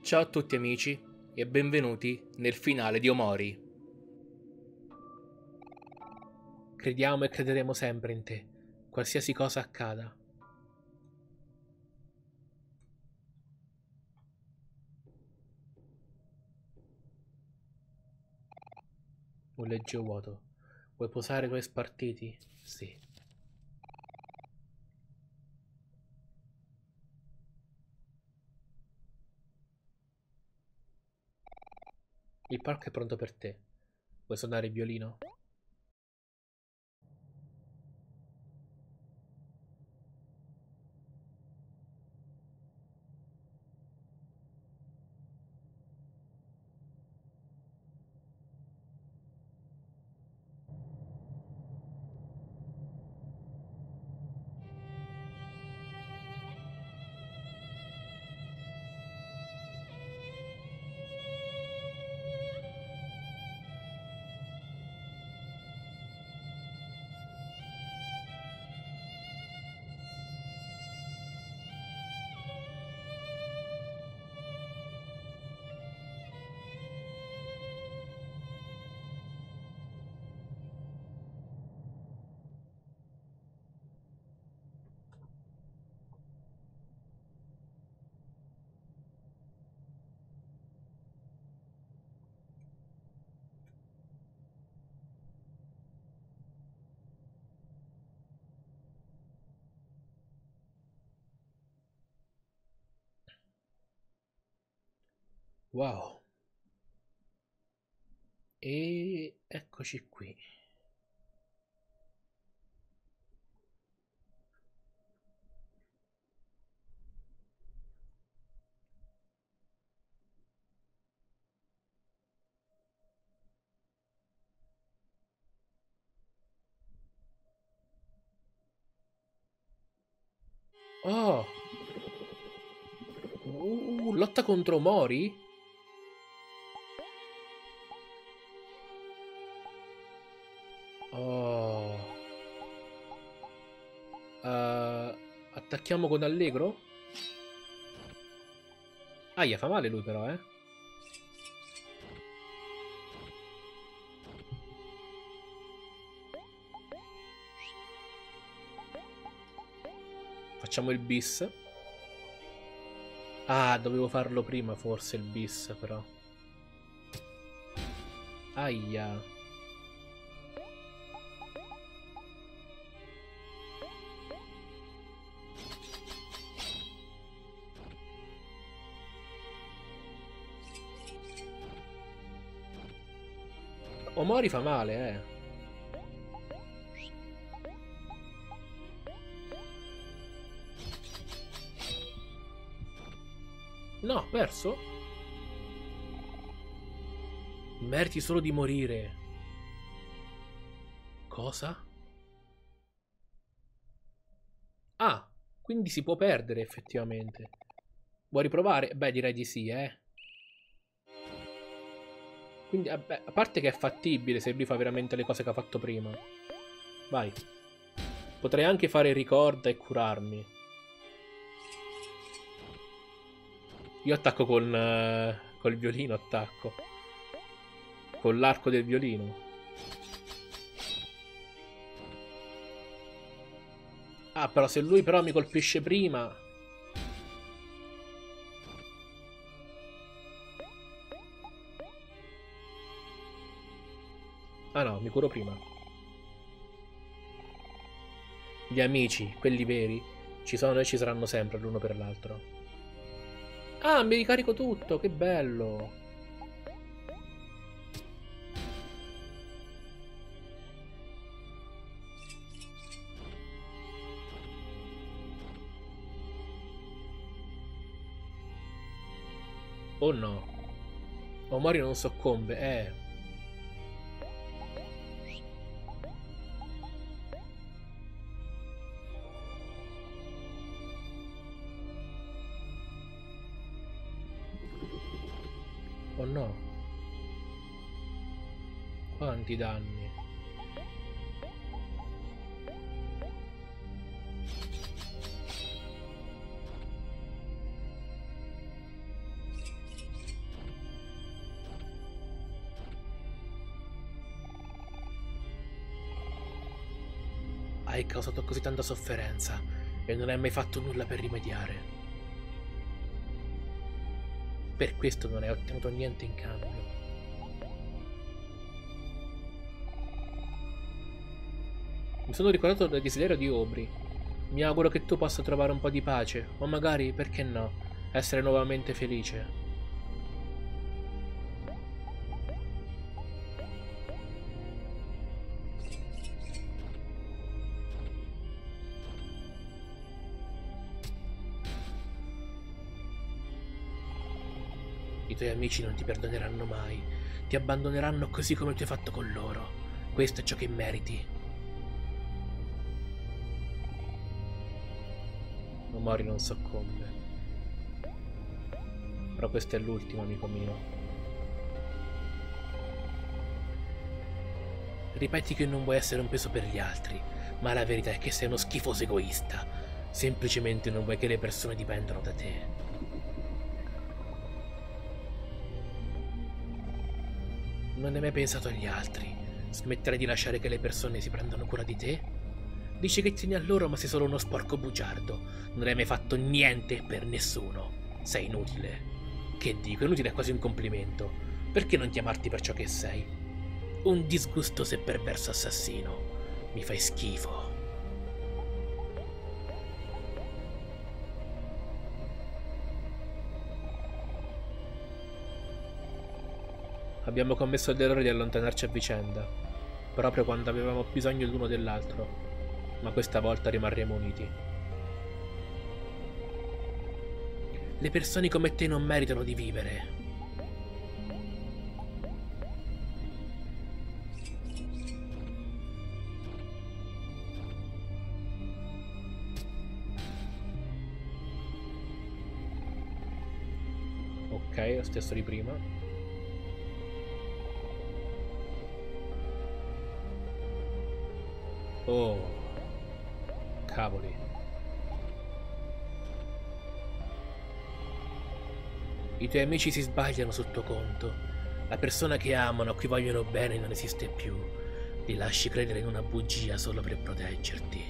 Ciao a tutti amici e benvenuti nel finale di Omori. Crediamo e crederemo sempre in te, qualsiasi cosa accada. Un leggio vuoto. Vuoi posare con i spartiti? Sì. Il parco è pronto per te. Vuoi suonare il violino? Wow. E eccoci qui. Oh! Lotta contro Mori? Oh. Attacchiamo con Allegro? Aia, fa male lui però, eh. Facciamo il bis. Ah, dovevo farlo prima forse il bis però. Aia. Omori fa male, eh. No, perso? Meriti solo di morire. Cosa? Ah, quindi si può perdere effettivamente. Vuoi riprovare? Beh, direi di sì, eh. Quindi, vabbè, a parte che è fattibile se lui fa veramente le cose che ha fatto prima. Vai. Potrei anche fare ricorda e curarmi. Io attacco col violino, attacco. Con l'arco del violino. Ah, però se lui però mi colpisce prima... Ah no, mi curo prima. Gli amici, quelli veri, ci sono e ci saranno sempre l'uno per l'altro. Ah, mi ricarico tutto, che bello. Oh no. Omori non soccombe, Oh no. Quanti danni. hai causato così tanta sofferenza e non hai mai fatto nulla per rimediare. Per questo non hai ottenuto niente in cambio. Mi sono ricordato del desiderio di Aubrey. Mi auguro che tu possa trovare un po' di pace, o magari, perché no, essere nuovamente felice. I tuoi amici non ti perdoneranno mai. Ti abbandoneranno così come tu hai fatto con loro. Questo è ciò che meriti. Omori non soccombe. Però questo è l'ultimo, amico mio. Ripeti che non vuoi essere un peso per gli altri, ma la verità è che sei uno schifoso egoista. Semplicemente non vuoi che le persone dipendano da te. Non hai mai pensato agli altri? Smettere di lasciare che le persone si prendano cura di te? Dici che tieni a loro ma sei solo uno sporco bugiardo. Non hai mai fatto niente per nessuno. Sei inutile. Che dico, inutile è quasi un complimento. Perché non chiamarti per ciò che sei? Un disgustoso e perverso assassino. Mi fai schifo. Abbiamo commesso l'errore di allontanarci a vicenda, proprio quando avevamo bisogno l'uno dell'altro, ma questa volta rimarremo uniti. Le persone come te non meritano di vivere. Ok, lo stesso di prima. Oh, cavoli. I tuoi amici si sbagliano sul tuo conto. La persona che amano, a cui vogliono bene, non esiste più. Li lasci credere in una bugia solo per proteggerti.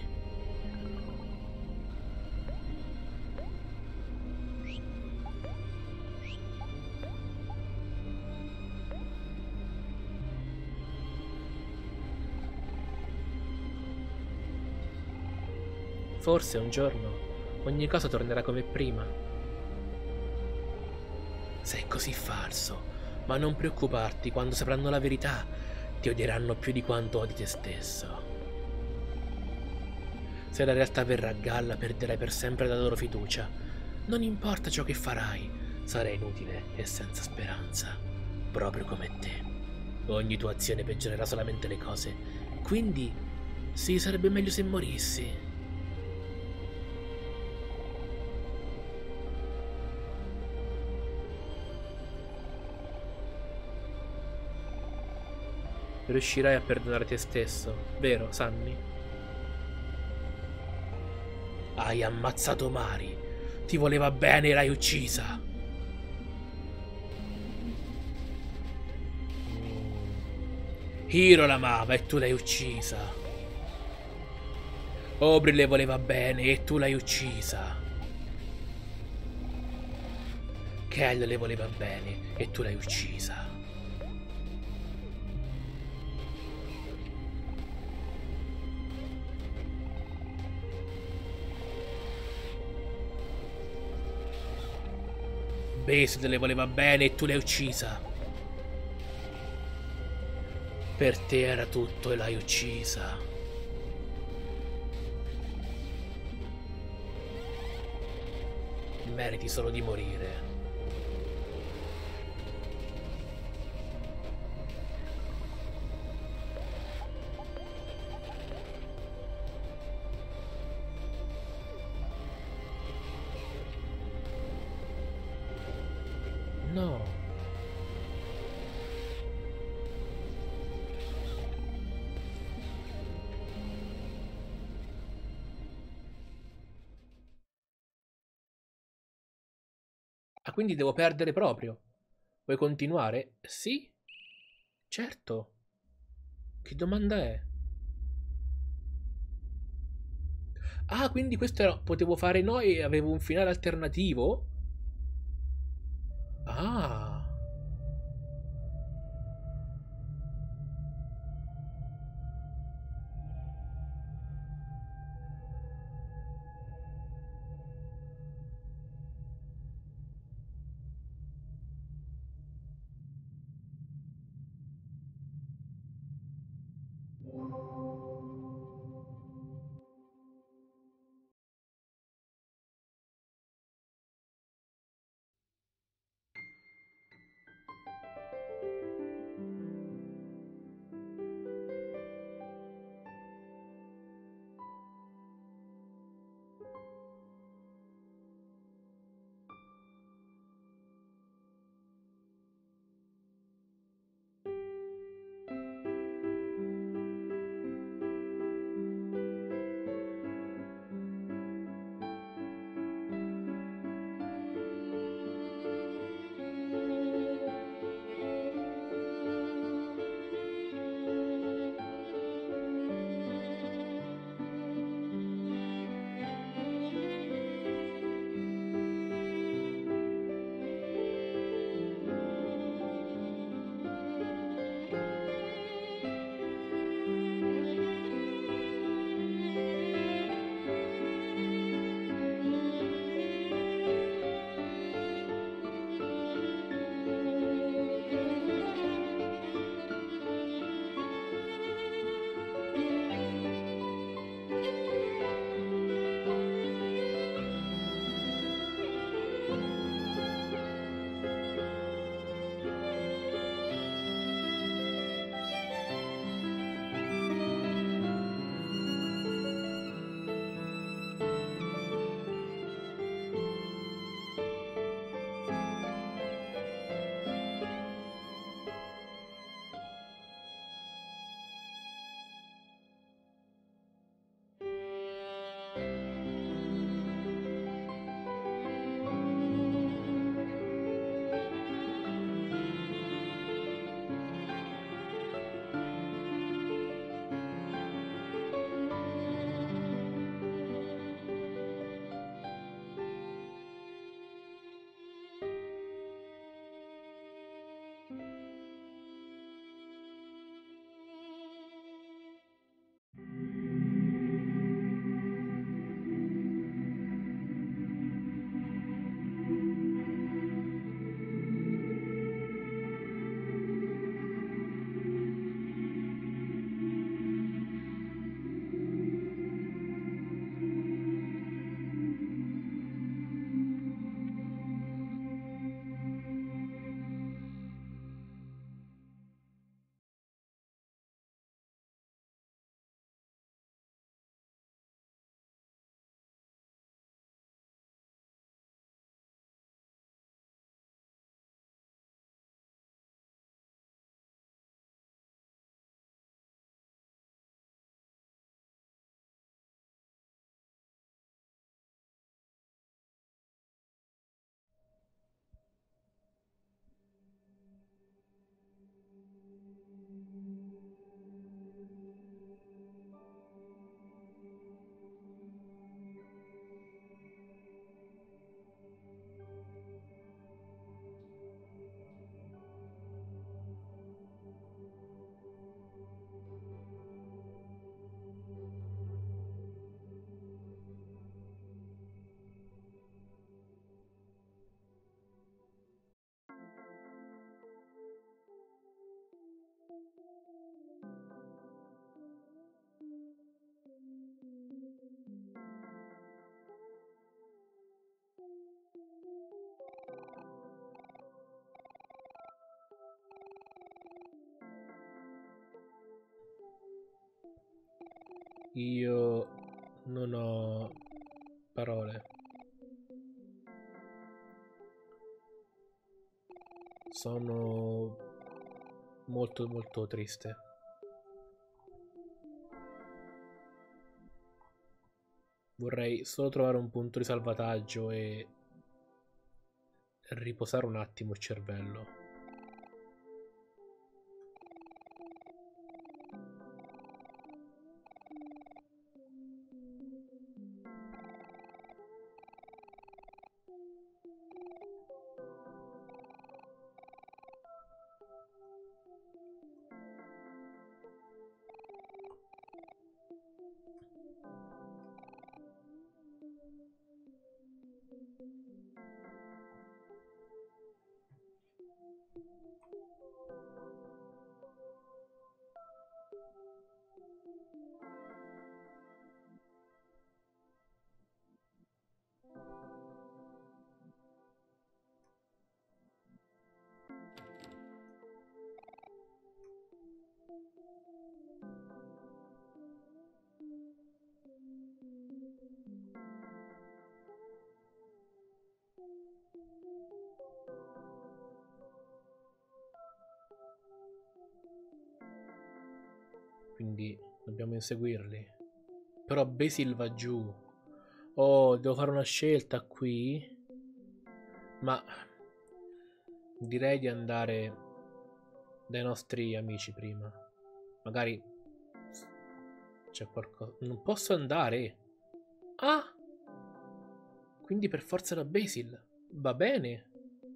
Forse un giorno ogni cosa tornerà come prima. Sei così falso, ma non preoccuparti, quando sapranno la verità ti odieranno più di quanto odi te stesso. Se la realtà verrà a galla, perderai per sempre la loro fiducia. Non importa ciò che farai, sarai inutile e senza speranza, proprio come te. Ogni tua azione peggiorerà solamente le cose, quindi sì, sarebbe meglio se morissi. Riuscirai a perdonare te stesso, vero, Sunny? Hai ammazzato Mari. Ti voleva bene e l'hai uccisa. Hiro l'amava e tu l'hai uccisa. Aubrey le voleva bene e tu l'hai uccisa. Kell le voleva bene e tu l'hai uccisa. Basil le voleva bene e tu l'hai uccisa. Per te era tutto e l'hai uccisa. Meriti solo di morire. No. Ah, quindi devo perdere proprio. Vuoi continuare? Sì? Certo. Che domanda è? Ah, quindi questo era... potevo fare no e avevo un finale alternativo? Ah. Io non ho parole. Sono molto molto triste. Vorrei solo trovare un punto di salvataggio e riposare un attimo il cervello. quindi dobbiamo inseguirli. Però Basil va giù. Oh, devo fare una scelta qui. Ma direi di andare dai nostri amici prima. Magari c'è qualcosa. Non posso andare. Ah! Quindi per forza da Basil. Va bene.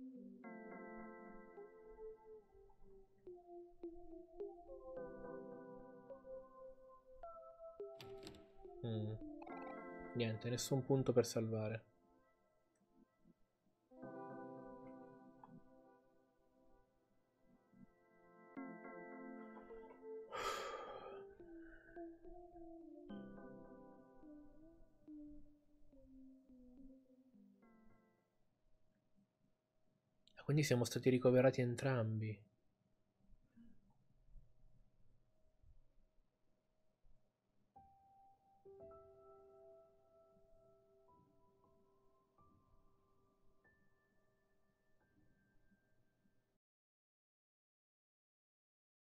Mm. Niente, nessun punto per salvare. Quindi siamo stati ricoverati entrambi.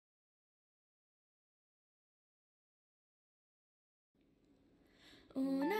Una